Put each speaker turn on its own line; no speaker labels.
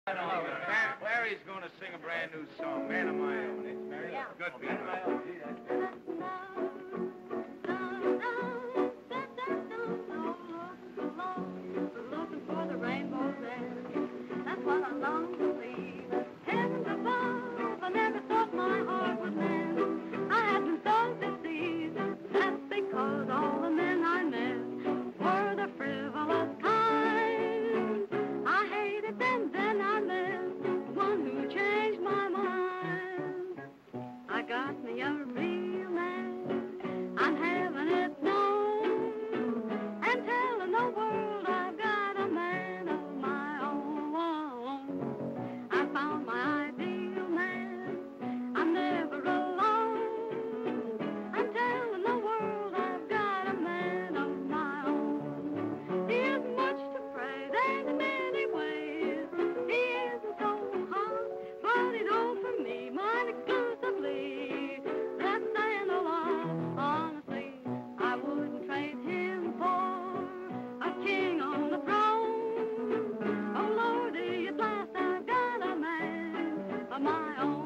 Larry's going to sing a brand new song, Man of My Own. It's very good. Man of My Own.
Looking for the rainbow there. That's what I long to see. Heavens above, I never thought my heart would mend. I had been so deceived. That's because all the men I met were the frivolous kind. I hated them, then I met one who changed my mind. I got me a real man. I'm having it known and telling the world I've got a man of my own. I found my ideal man. I'm never alone. I'm telling the world I've got a man of my own. He is much to praise and in many ways he isn't so hot, but he's all for me, mine exclusively. That's saying a lot, honestly. I wouldn't trade him for a king on the throne. Oh Lordy, at last I've got a man of my own.